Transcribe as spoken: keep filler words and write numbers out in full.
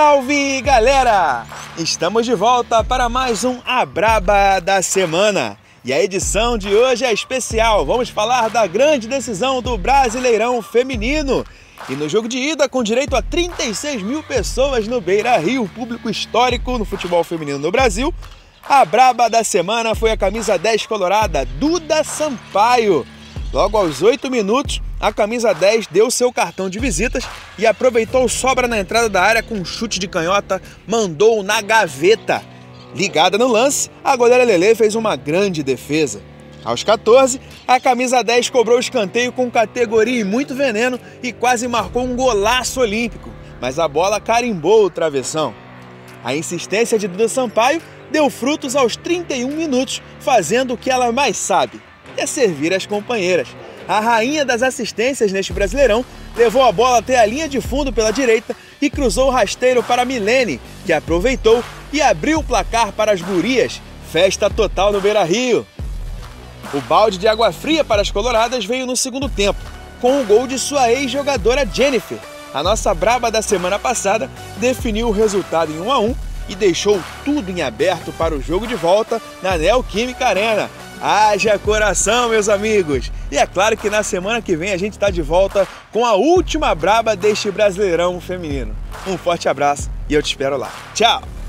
Salve, galera! Estamos de volta para mais um A Braba da Semana. E a edição de hoje é especial. Vamos falar da grande decisão do Brasileirão Feminino. E no jogo de ida, com direito a trinta e seis mil pessoas no Beira-Rio, público histórico no futebol feminino no Brasil, a braba da semana foi a camisa dez colorada, Duda Sampaio. Logo aos oito minutos, a camisa dez deu seu cartão de visitas e aproveitou sobra na entrada da área com um chute de canhota, mandou na gaveta. Ligada no lance, a goleira Lelê fez uma grande defesa. Aos quatorze, a camisa dez cobrou o escanteio com categoria e muito veneno e quase marcou um golaço olímpico, mas a bola carimbou o travessão. A insistência de Duda Sampaio deu frutos aos trinta e um minutos, fazendo o que ela mais sabe, é servir as companheiras. A rainha das assistências neste Brasileirão levou a bola até a linha de fundo pela direita e cruzou o rasteiro para Milene, que aproveitou e abriu o placar para as gurias. Festa total no Beira-Rio. O balde de água fria para as coloradas veio no segundo tempo, com o gol de sua ex-jogadora Jennifer. A nossa braba da semana passada definiu o resultado em um a um e deixou tudo em aberto para o jogo de volta na Neoquímica Arena. Haja coração, meus amigos! E é claro que na semana que vem a gente está de volta com a última braba deste Brasileirão Feminino. Um forte abraço e eu te espero lá. Tchau!